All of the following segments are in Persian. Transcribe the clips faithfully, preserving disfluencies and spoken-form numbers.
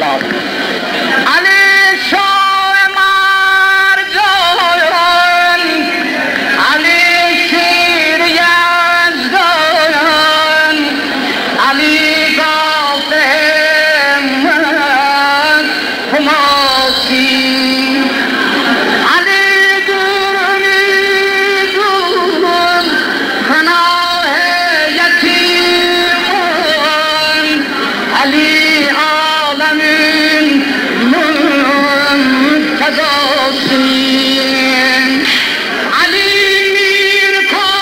علی شاه مردان، علی شیر یزدان، علی قاسم حماسی، علی درونی دون پناه یتیمان، علی عالمین منتظاسی، علی میر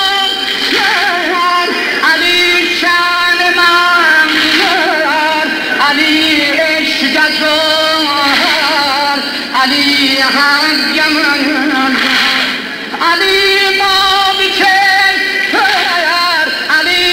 کافر، علی شان منظر، علی اشجزار، علی حق من، علی ما بکر، علی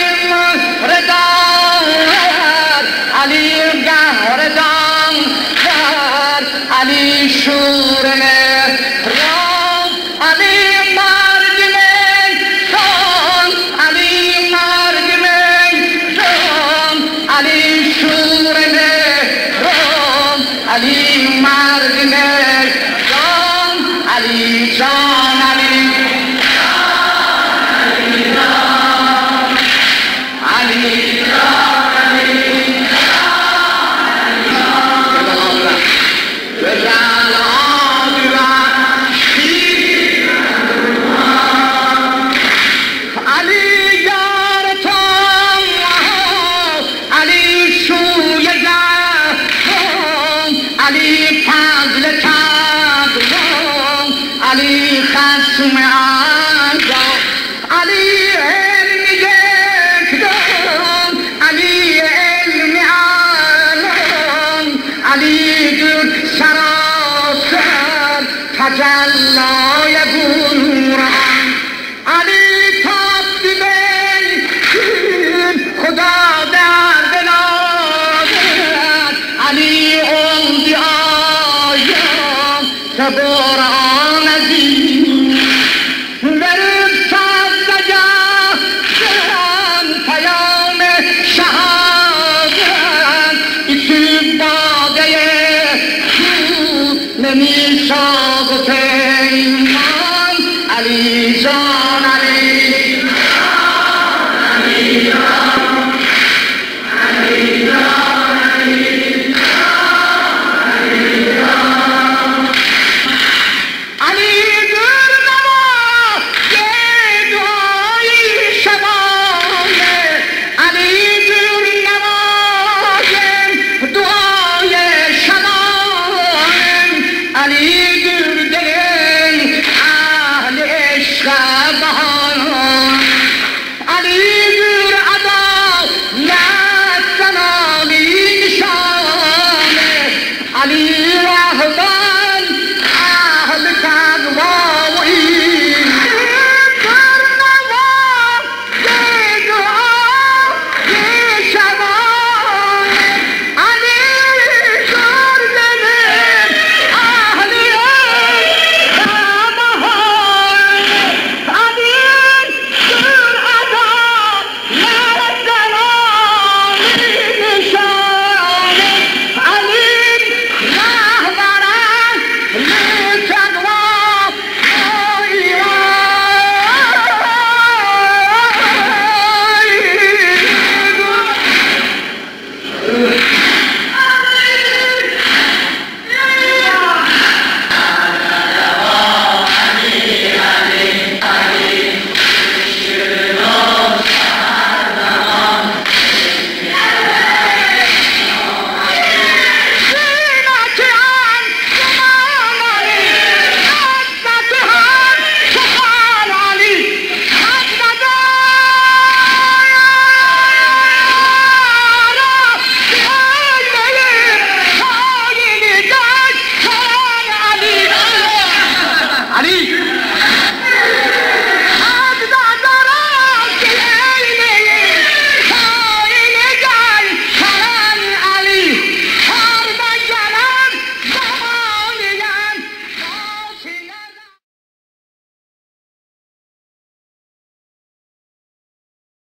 مردار، علی گهردان، علی شور مهران، علی مرگ میدان، علی مرگ میدان، علی شور مهران، علی مرگ میدان، علی جان، علی علی علی خصم اعظم، علی علم یکدان، علی علم عالم، علی در سراسر تجلای قرآن، علی تاب بین خدا در بلادت، علی عمد آیم تباران عزیز،